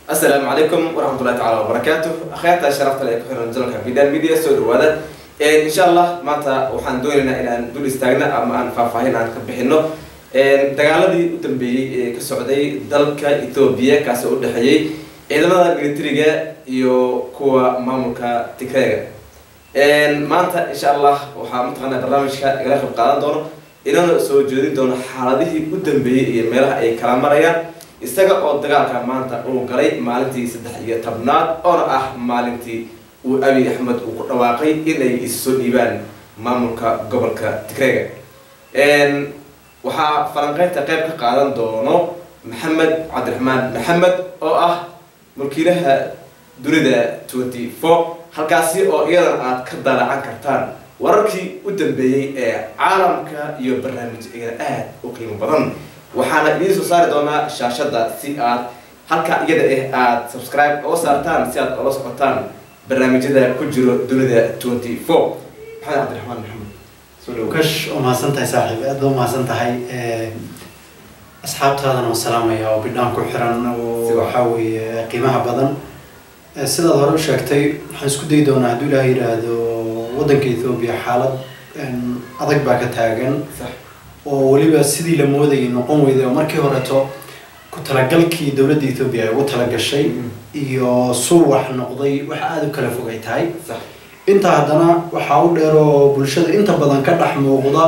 السلام عليكم ورحمة الله تعالى وبركاته. أخيرا شرفت لك في نزلك في بداية ميديا سود هذا إن شاء الله متى وحندورنا إلى دول استغنى أما أن فاهمين عن كبحنا دجالدي وتنبيه كسعودي دلك إثيوبيا كسعود حيي إذا ما قلتريجا يو كوا مامك تكرر متى إن شاء الله وحامتنا برنامج كغلاف القادم دونه إننا سوجودين دون حالته وتنبيه يملها أي كلام مريا isaga oo dagaalka maanta uu galay maalintii 13 oo maalintii uu Abiy Ahmed uu ku dhawaaqay inay isoo dhiibaan maamulka gobolka Tigreega waxa falanqaynta qayb ka qaadan doono Maxamed Cabdiraxmaan Maxamed oo mulkiilaha dunida 24 halkaasi oo iyadan aad ka dalacan kartaan wararkii u dambeeyay ee caalamka iyo barnaamijyada aad u qiimo badan waxaana idin soo saari doonaa shaashada si aad halka iyada aad subscribe oo saartaan si aad ula socotaan barnaamijyada ku jiro dunida 24 maxamed cabdiraxmaan maxamed soo dhaw kash oo maasantahay saaxiib aad oo maasantahay asxaabtaadana oo salaamaya oo bidhaan ku xiran oo waxa weeye qiimaha badan sidaad hore u sheegtay waxaan isku day doonaa haddii la yiraahdo wadanka Ethiopia xaalad adag baa ka taagan oo waliba sidii la moodayay noqon weyday markii horeeto ku talagalkii dawladda Ethiopia ay ugu talagashay iyo suwax noqday wax aad u kala fogay tahay inta haddana waxa uu dheero bulshada inta badan ka dhax muuqda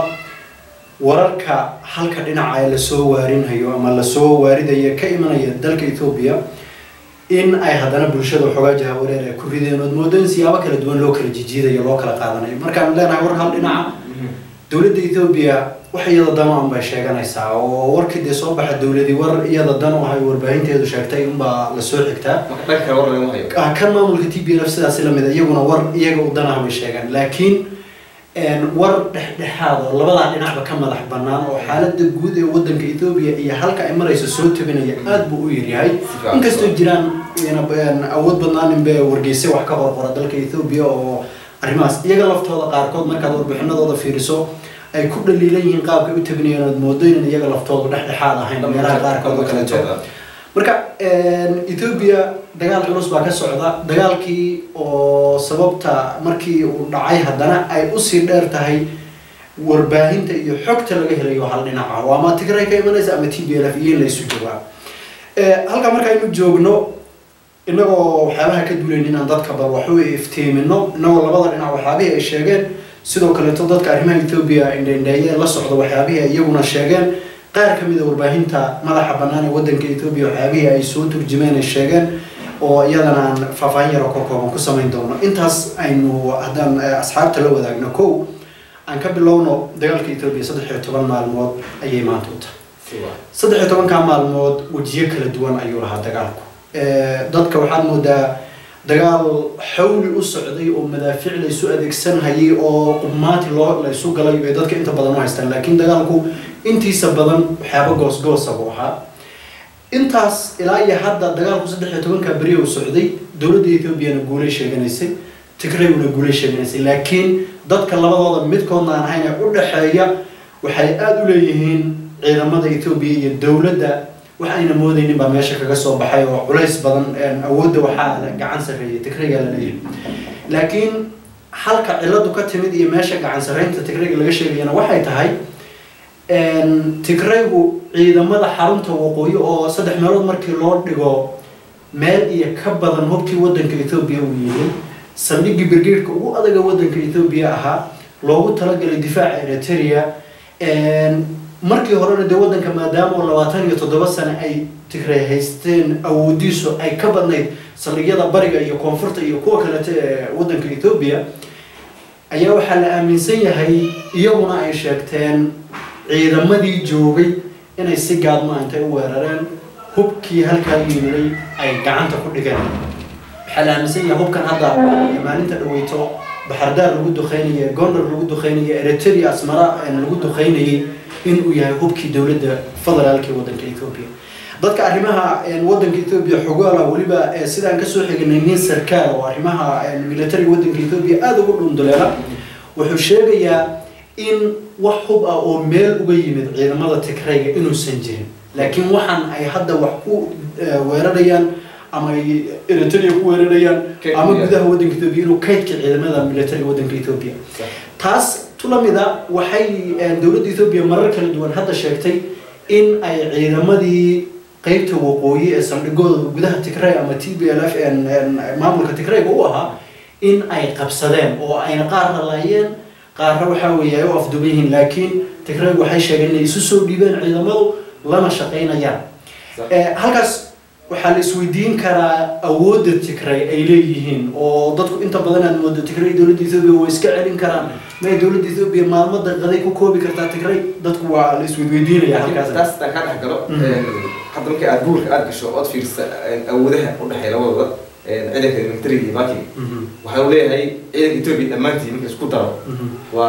wararka halka dhinaca ay la soo waarinayo ama la soo waaridayo ka imanaya dalka Ethiopia in ay haddana bulshada xogaa jahawareer ay ku rideen oo moodeen siyaabo kala duwan loo kala jijiidayo loo kala qaadanayo markaan leenahay war hal dhinaca dawladda Ethiopia waxay iyada dan aan bay sheeganaysaa oo warkii de soo baxay dawladii war iyada dan waxay warbaahinteedu sheegtay in baa la soo xigtaa dhanka war lagu hayo kan maamulka TPLF sidaas la mid iyaguna war iyaga u danaha bay sheegan laakiin war dhexdhexaad oo labada dhinacba ka madax banaan oo xaaladda guud ee wadanka Ethiopia iyo halka ay marayso soo tabinaya aad buu u yahay inkastoo jiraan awood badnaan in bay wargeysay wax ka qorqora dalka Ethiopia oo arrimahaas iyaga laftooda qaarkood markaad warbixinadooda fiiriso ay ku dhaliilan yihiin qaabka u tabinayaan oo moodooyin iyaga laftooda dhexdhexaad ahayn meelaha qaarkood oo kale marka Ethiopia dagaal culus baa ka socda dagaalkii oo sababta markii uu dhacay haddana ay u sii dheer tahay warbaahinta iyo xogta laga helayo hal dhinaca waa ma Tigray ka imanaysa ama TPLF iyo la isu jawaab halka marka aynu joogno inagoo waxyaabaha ka duulayna inaan dadka bal wax u iftiimino inagoo labada dhinac waxyaabihii ay sheegeen sidoo kale dadka arrimaha Ethiopia indheeyay la socdo waxyaabihii iyaguna sheegeen qaar ka mid ah warbaahinta madaxa bannaan ee wadanka Ethiopia waxyaabihii ay soo turjumeen ay sheegeen oo iyadana aan faahfaahin yar oo kooban ku samayn doono intaas aynu haddaan asxaabta la wadaagno kow aan ka bilowno dagaalka Ethiopia 13 maalmood ayay maanta u tahay 13 maalmood wajiyo kala duwan ayuu lahaa dagaalku dadka waxaad moodaa dagaal xawli u socday oo madaafiic la isu adeegsan hayay oo qumaati la isu galay ee dadka inta badan u haystaan laakiin dagaalku intiisa badan waxyaabo goos ah waxa intaas ilaa iyo hadda dagaalku 13 bari u socday dawladda Ethiopia guulay sheeganaysay Tigray-na guulay sheeganaysay laakiin dadka labadooda midkoodna aan ahayn u dhaxeeya waxay aad u leeyihiin ciidamada Ethiopia iyo dawladda waxayna moodayeen ba meesha kaga soo baxay oo culays badan awoodda waxa gacan sareeyay Tigray-ga la leeyahay laakiin halka ciladu ka timid iyo meesha gacan sareynta Tigray-ga laga sheegayna waxay tahay Tigray-gu ciidamada xarunta waqooyi oo 3 meelood markii loo dhigo meel iyo ka badan hubkii wadanka Ethiopia uu yahay saldhigii brigade-ka ugu adag wadanka Ethiopia ahaa loogu talagalay difaaca Eritrea markii horena de wadanka maadaama 27 sano ay Tigray haysteen awoodiisu ay ka badnayd saldhigyada bariga iyo koonfurta iyo kuwa kale ee wadanka Ethiopia ayaa waxa la aaminsan yahay iyaguna ay sheegteen ciidamadii joogay inay si gaadmo intay u weerareen hubkii halka yimid ay gacanta ku dhigeen waxa la aaminsan yahay hubkan hadda maalinta dhaweyto baxardaar lagu duqeynayay Gondar lagu duqeynayay Eritrea Asmara lagu duqeynayay in uu yahay hubkii dawladda federaalka wadanka Ethiopia dadka arrimaha wadanka Ethiopia xogaala waliba sidaan ka soo xignay nin sarkaal oo arrimaha military wadanka Ethiopia aad ugu dhundaleela wuxuu sheegayaa in wax hub ah oo meel uga yimid ciidamada Tigray-ga inuu san jirin laakiin waxaan ay hadda wax ku weerarayaan ama Eritrea ku weerarayaan ama gudaha wadanka Ethiopia inuu kaydka ciidamada military wadanka Ethiopia taas tulamida waxay dawladda Ethiopia marar kala duwan hadda sheegtay in ay ciidamadii qaybta waqooyi ee saldhigooda gudaha Tigray ama TPLF maamulka Tigray uu ahaa in ay qabsadeen oo ayna qaar laayeen qaar waxa weeye oo afduubayeen laakiin Tigray waxay sheegeen inay isu soo dhiibeen ciidamadu lama shaqeynayaan halkaas waxa la isweydiin karaa awoodda Tigray ay leeyihiin oo dadku inta badan aad moodo Tigray dawladda Ethiopia way iska celin karaan ma dawladda Ethiopia maalmada qaday ku koobi kartaa Tigray dadku waa la isweydiinaya halkaas taas ka dhaxgalo hadda markii aad buurka aad gasho oo fiirsa awoodaha u dhaxeeya labadooda ciidanka military baaki waxa uu leeyahay ciidanka Ethiopia dhamaantii markii isku daro waa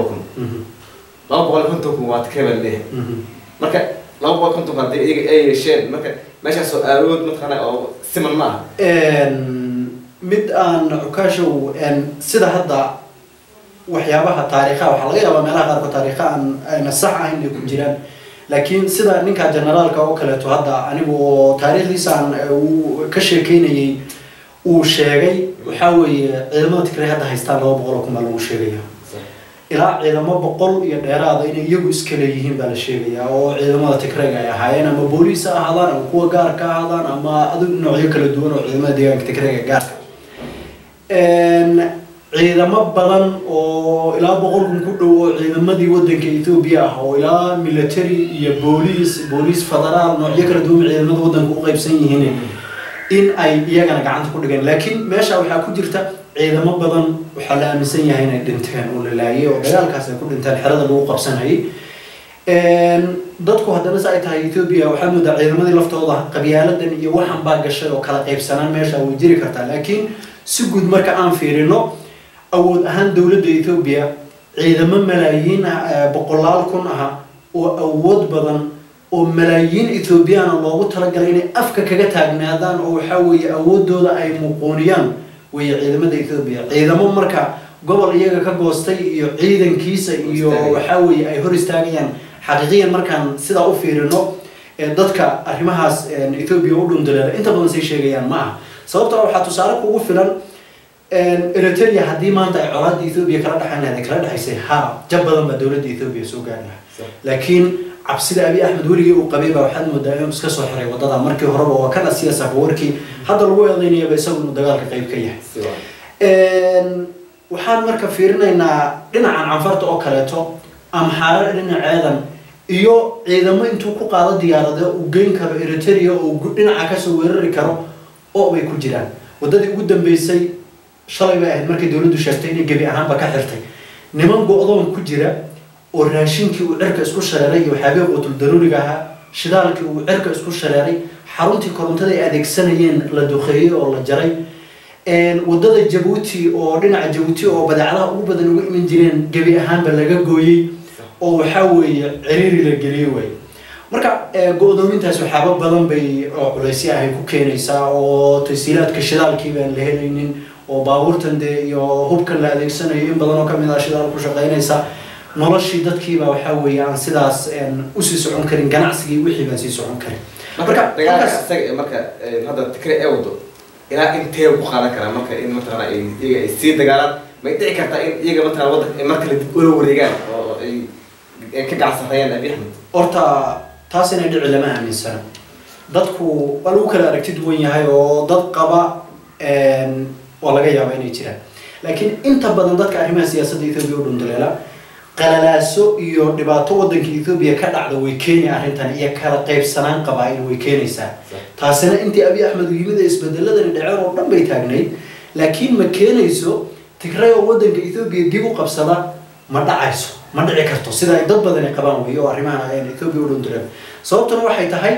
500,000 waa Tigray leeyahay marka 250 hadii ay yeesheen marka meesha soo arood matqana oo siman ma mid aan ukaashow sida hadda waxyaabaha taariikhaha waxa laga yaabaa meelaha qaar ka taariikhaan ayna sax ahayn ay ku jiraan laakiin sida ninka generalka oo kale to hadda anigu taariikhdiisa uu ka sheekeynayay uu sheegay waxa weeye ciidamada Tigray hadda haystaan 200 kuma lagu sheegayaa ilaa ciidamo 100 iyo dheeraad in iyagu iska leeyihiin baa la sheegayaa oo ciidamada Tigray ay ahaayeen ama booliis ahaadaan ama kuwa gaar ka ahaadaan ama adug noocyo kala duwan oo ciidamada deegaanka Tigray gaarka ciidamo badan oo ilaa 100 ku dhow oo ciidamadii wadanka Ethiopia ah oo ilaa military iyo booliis federaal noocyo kala duwan ciidamada wadanka u qaybsan yihiin in ay iyagana gacanta ku dhigeen laakiin meesha waxa ku jirta ciidamo badan waxa la aaminsan yahay inay dhinteen oo la laayay oo dagaalkaas ay ku dhinteen xerada lagu qabsanayay dadku haddana ay tahay Ethiopia waxa muddo ciidamadii laftooda qabiyaaladan iyo waxan baa gashay oo kala qaybsanaan meesha way jiri kartaa laakiin si guud marka aan fiirino awood ahaan dawladda Ethiopia ciidamo malaayiin boqolaal kun ah oo awood badan oo malaayiin Ethiopian loogu talagalay inay afka kaga taagnaadaan oo waxa weeye awoodooda ay muqooniyaan way ciidamada Ethiopia ciidamo marka gobol iyaga ka goostay iyo ciidankiisa iyo waxa weeye ay hor istaagayaan xaqiiqiyan markaan sida u fiirino dadka arrimahaas Ethiopia u dhundaleela inta badan say sheegayaan ma aha sababtoo waxa tusaale kugu filan Eritrea hadii maanta ay colaadda Ethiopia kala dhaxaysay ha jab badan ba dawladda Ethiopia soo gaarnaa laakiin cabsida Abiy Ahmed waliga uu qabay baa waxaad moodaa inuu iska soo xiray wadada markii horeba waa kana siyaasad warkii hadda lagu eedeynaya isagu dagaalka qayb ka yahay waxaan marka fiirinaynaa dhinacan canfarta oo kaleeto amxaara dhinaceedan iyo ciidamo intuu ku qaado diyaarada uu geyn karo Eritrea oo dhinaca ka soo weerari karo oo ay ku jiraan wadadii ugu dambeysay shalay bay ahayd markii dawladdu sheegtay inay gabi ahaanba ka xirtay niman go'doon ku jira oo raashinkii uu cirka isku shareeray iyo waxyaabo qutul daruuriga ah shidaalkii uu cirka isku shareeray xaruntii korontada ay adeegsanayeen la duqeeyay oo la jaray wadada Djibouti oo dhinaca Djibouti oo badeecadaha ugu badan uga iman jireen gabi ahaanba laga gooyay oo waxa weeye ciriiri la geliyay way marka go'doomintaas waxyaabo badan bay oo culaysyo ah ku keenaysaa oo tasiilaadka shidaalkii baan la helaynin oo baabuurtan iyo hubka la adeegsanayo in badan oo kamid ah shidaal ku shaqeynaysa noloshii dadkii baa waxa weeye aan sidaas u sii socon karin ganacsigii wixii baan sii socon karin marka dagaalka asaga marka hadda Tigray ay wado ilaa intee ku qaadan kara marka in matala ay sii dagaalaan ma dhici kartaa in iyaga matala wadanka marka la dib u wareegaan oo ay ka gacsahayaan Abiy Ahmed horta taas inay dhici lama aaminsana dadku waa lagu kala aragti duwan yahay oo dad qaba oo laga yaabo inay jiraan laakiin inta badan dadka arrimaha siyaasadda Ethiopia u dhundaleela qalalaaso iyo dhibaato wadanka Ethiopia ka dhacda way keenay arrintan iyo kala qaybsanaan qabaayil way keenaysaa taasina intii Abiy Ahmed yimid isbedeladan dhaceen oo dhan bay taagnayd laakiin ma keenayso Tigray oo wadanka Ethiopia dib u qabsada ma dhacayso ma dhici karto sida ay dad badan ay qabaan way oo arrimaha ay Ethiopia u dhundaleela sababtuna waxay tahay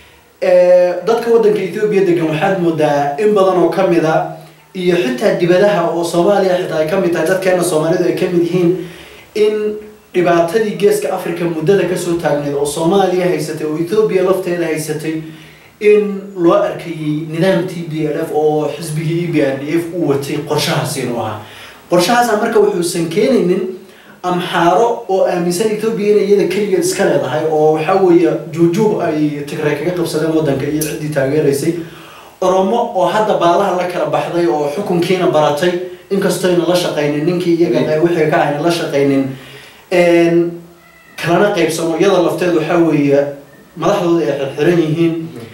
dadka wadanka Ethiopia degan waxaad moodaa in badan oo kamid ah iyo xitaa dibadaha oo Soomaaliya xitaa ay kamid tahay dadkeena Soomaalidu ay kamid yihiin in dhibaatadii geeska Afrika muddada ka soo taagneed oo Soomaaliya haysatay oo Ethiopia lafteeda haysatay in loo arkay nidaam TPLF oo xisbigii EPRDF uu watay qorshahaas inuu ahaa qorshahaas marka wuxuu keenaynin amxaaro oo aaminsan Ethiopia inay iyada kaliya iska leedahay oo waxa weeye juujub ay Tigray kaga qabsadeen wadanka iyo cidii taageeraysay oromo oo hadda baalaha la kala baxday oo xukunkiina baratay inkastoo ayna la shaqaynin ninkii iyaga wixii ka ayna la shaqaynin kalana qaybsamo iyada lafteedu waxaa weeye madaxdooda ay xirxiran yihiin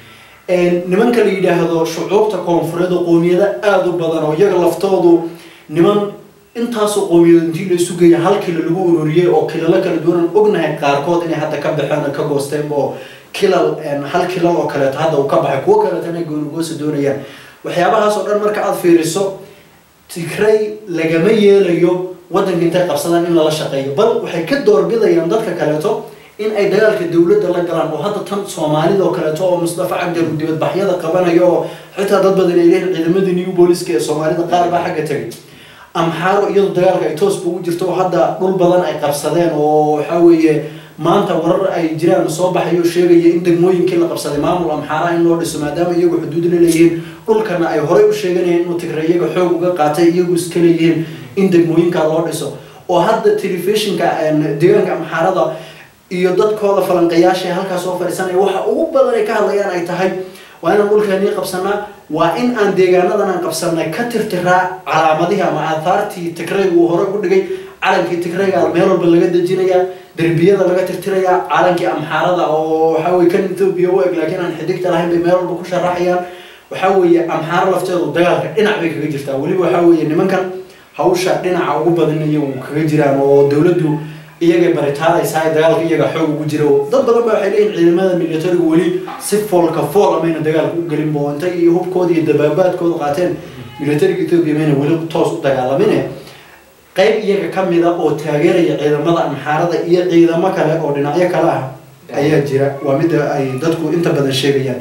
nimanka la yidhaahdo shucuubta koonfureed oo qoomiyada aada u badan oo iyaga laftoodu niman intaasoo qoomiyad intii la isu geeya hal kilo lagu ururiyey oo kilalo kala duwanan ognahay qaarkood inay hadda ka baxeen ka goosteen oo kilal hal kilal oo kaleeto hadda uu ka baxay kuwo kaleetana goonigoosa doonayaan waxyaabahaas oo dhan marka aada fiiriso Tigray lagama yeelayo waddanka intay qabsadaan in lala shaqeeyo bal waxay ka doorbidayaan dadka kaleeto in ay dagaalka dawladda la galaan oo hadda tan Soomaalida oo kaleeto oo Mustafa Cabdi dibad baxyada qabanayo xitaa dad badan ay leeyihiin ciidamada new booliska ee Soomaalida qaar baa xagga tagay amxaaro iyadu dagaalka ay toos ugu jirto hadda dhul badan ay qabsadeen oo waxa weeye maanta warar ay jiraan soo baxayo sheegaya in degmooyinkii la qabsaday maamul amxaara in loo dhiso maadaama iyagu xuduud leeyihiin dhulkana ay horey u sheeganayeen inuu Tigray iyaga xoog uga qaatay iyagu iska leeyihiin in degmooyinka loo dhiso oo hadda telefishinka deegaanka amxaarada iyo dadkooda falanqayaasha halkaas soo fariisanay waxa ugu badan ay ka hadlayaan ay tahay waa in dhulkani qabsanaa waa in aan deegaanadan aan qabsanay ka tirtiraa calaamadihi ama aathaartii Tigray uu hore u dhigay calankii Tigray meel walba laga dejinayaa derbiyada laga tirtirayaa calankii amxaarada oo waxa weeye kan Ethiopia u eg laakiin aan xidigta lahayn bay meel walba ku sharaxayaan waxa weeye amxaar lafteedu dagaalka dhinac bay kaga jirtaa waliba waxa weeye nimankan hawsha dhinaca ugu badan iyagu kaga jiraan oo dawladdu iyaga baritaanaysa dagaalka iyaga xoog ugu jiro dad badan baa waxay leeyihiin ciidamada militariga wali si foolka fool amayna dagaalka u galin boo intay iyo hubkooda iyo dabaabaadkooda qaateen militariga Ethiopia mayna wali toos u dagaalamin qayb iyaga kamida oo taageeraya ciidamada amxaarada iyo ciidamo kale oo dhinacyo kale ah ayaa jira waa mid ay dadku inta badan sheegayaan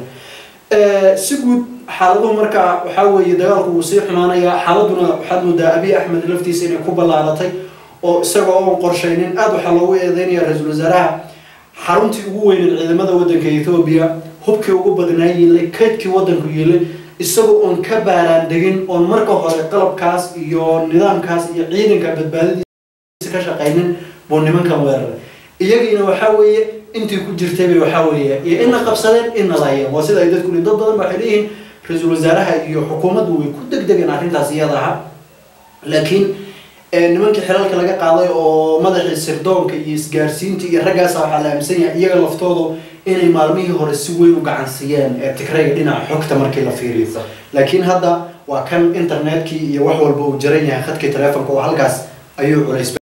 si guud xaaladdu marka waxa weeye dagaalku uu sii xumaanaya xaaladuna waxaad moodaa Abiy Ahmed laftiisa inay ku ballaaratay oo isagoo oo qorshaynin aad waxa loogu eedeynaya ra'iisul wasaaraha xaruntii ugu weyn ee ciidamada waddanka Ethiopia hubkii ugu badnaayay kaydkii waddanku yeelay isagoo on ka baaraan degin oo marka hore qalabkaas iyo nidaamkaas iyo ciidanka badbaadadiisa ka shaqeeynin buu nimankan weeraray iyagiina waxa weeye intii ku jirtay bay waxa weeye iyo in qabsadeen in laayeen waa sida ay dadku dad badan waxay leeyihiin ra'iisul wasaaraha iyo xukuumaddu way ku degdegeen arrintaas iyada ah laakiin nimankii xilalka laga qaaday oo madaxii sirdoonka iyo isgaarsiinta iyo raggaas waxa la aaminsan yahay iyaga laftoodu inay maalmihii hore si weyn u gacansiiyeen Tigray dhinaca xogta markii la fiiriyo laakiin hadda waa kan internetkii iyo wax walba uu jaran yahay khadkii telefoonka oo halkaas ayuu culays